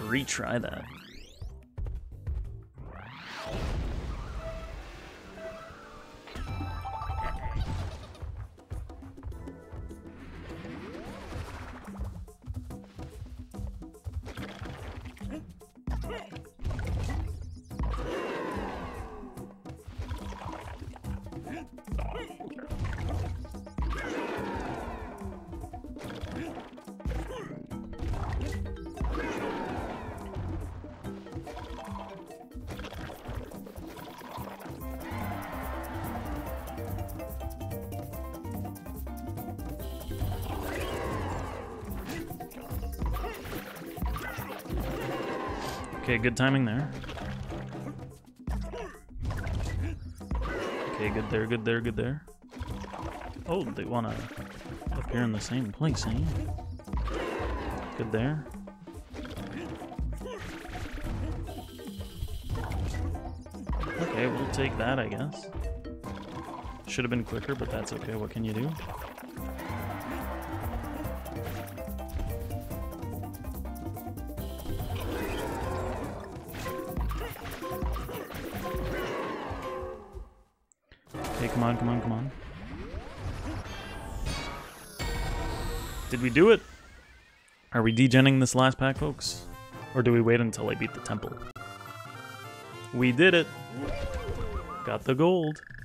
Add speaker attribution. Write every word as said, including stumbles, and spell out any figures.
Speaker 1: retry that. Okay, good timing there. Okay, good there, good there, good there. Oh, they want to appear in the same place, eh? Good there. Okay, we'll take that, I guess. Should have been quicker, but that's okay. What can you do? Okay, come on, come on, come on. Did we do it? Are we degenning this last pack, folks? Or do we wait until I beat the temple? We did it! Got the gold.